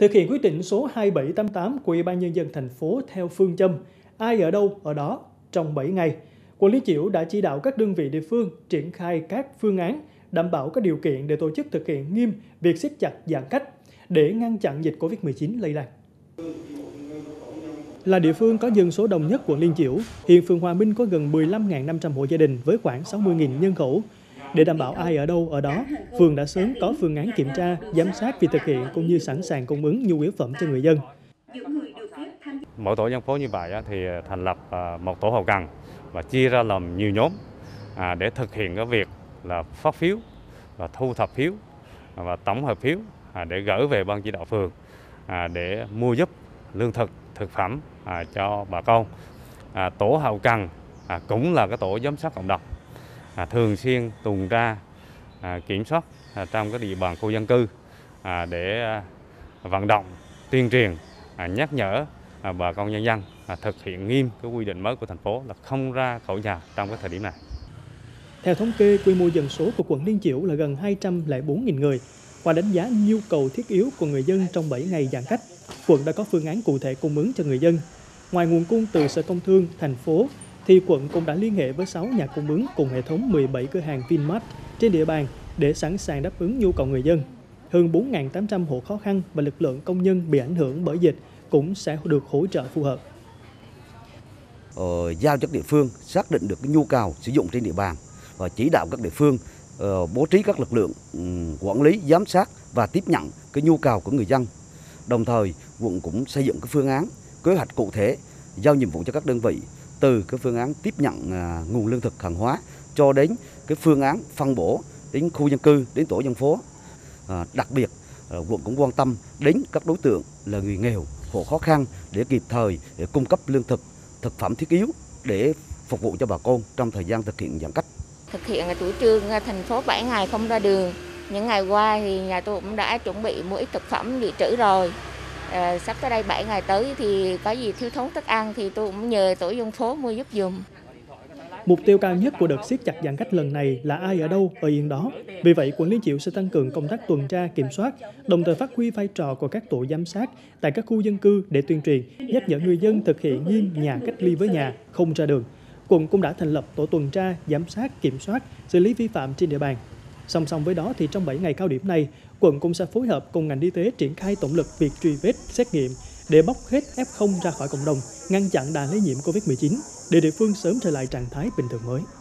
Thực hiện quyết định số 2788 của Ủy ban Nhân dân thành phố theo phương châm ai ở đâu ở đó trong 7 ngày, quận Liên Chiểu đã chỉ đạo các đơn vị địa phương triển khai các phương án đảm bảo các điều kiện để tổ chức thực hiện nghiêm việc siết chặt giãn cách để ngăn chặn dịch Covid-19 lây lan. Là địa phương có dân số đông nhất quận Liên Chiểu, hiện phường Hòa Minh có gần 15.500 hộ gia đình với khoảng 60.000 nhân khẩu. Để đảm bảo ai ở đâu ở đó, phường đã sớm có phương án kiểm tra, giám sát việc thực hiện cũng như sẵn sàng cung ứng nhu yếu phẩm cho người dân. Mỗi tổ dân phố như vậy thì thành lập một tổ hậu cần và chia ra làm nhiều nhóm để thực hiện cái việc là phát phiếu và thu thập phiếu và tổng hợp phiếu để gửi về ban chỉ đạo phường để mua giúp lương thực, thực phẩm cho bà con. Tổ hậu cần cũng là cái tổ giám sát cộng đồng, thường xuyên tuần tra kiểm soát trong cái địa bàn khu dân cư để vận động, tuyên truyền, nhắc nhở bà con nhân dân thực hiện nghiêm cái quy định mới của thành phố là không ra khỏi nhà trong cái thời điểm này. Theo thống kê, quy mô dân số của quận Liên Chiểu là gần 204.000 người. Qua đánh giá nhu cầu thiết yếu của người dân trong 7 ngày giãn cách, quận đã có phương án cụ thể cung ứng cho người dân. Ngoài nguồn cung từ Sở Công Thương, thành phố, thì quận cũng đã liên hệ với 6 nhà cung ứng cùng hệ thống 17 cửa hàng Vinmart trên địa bàn để sẵn sàng đáp ứng nhu cầu người dân. Hơn 4.800 hộ khó khăn và lực lượng công nhân bị ảnh hưởng bởi dịch cũng sẽ được hỗ trợ phù hợp. Giao cho địa phương xác định được cái nhu cầu sử dụng trên địa bàn và chỉ đạo các địa phương bố trí các lực lượng quản lý, giám sát và tiếp nhận cái nhu cầu của người dân. Đồng thời, quận cũng xây dựng cái phương án, kế hoạch cụ thể, giao nhiệm vụ cho các đơn vị từ cái phương án tiếp nhận nguồn lương thực hàng hóa cho đến cái phương án phân bổ đến khu dân cư, đến tổ dân phố. Đặc biệt, quận cũng quan tâm đến các đối tượng là người nghèo, hộ khó khăn để kịp thời để cung cấp lương thực, thực phẩm thiết yếu để phục vụ cho bà con trong thời gian thực hiện giãn cách. Thực hiện chủ trương thành phố 7 ngày không ra đường. Những ngày qua thì nhà tôi cũng đã chuẩn bị mua ít thực phẩm dự trữ rồi. Sắp tới đây 7 ngày tới thì có gì thiếu thốn thức ăn thì tôi cũng nhờ tổ dân phố mua giúp dùm. Mục tiêu cao nhất của đợt siết chặt giãn cách lần này là ai ở đâu ở yên đó. Vì vậy, quận Liên Chiểu sẽ tăng cường công tác tuần tra, kiểm soát, đồng thời phát huy vai trò của các tổ giám sát tại các khu dân cư để tuyên truyền, nhắc nhở người dân thực hiện nghiêm nhà cách ly với nhà, không ra đường. Quận cũng đã thành lập tổ tuần tra, giám sát, kiểm soát, xử lý vi phạm trên địa bàn. Song song với đó thì trong 7 ngày cao điểm này, quận cũng sẽ phối hợp cùng ngành y tế triển khai tổng lực việc truy vết, xét nghiệm để bóc hết F0 ra khỏi cộng đồng, ngăn chặn đà lây nhiễm Covid-19 để địa phương sớm trở lại trạng thái bình thường mới.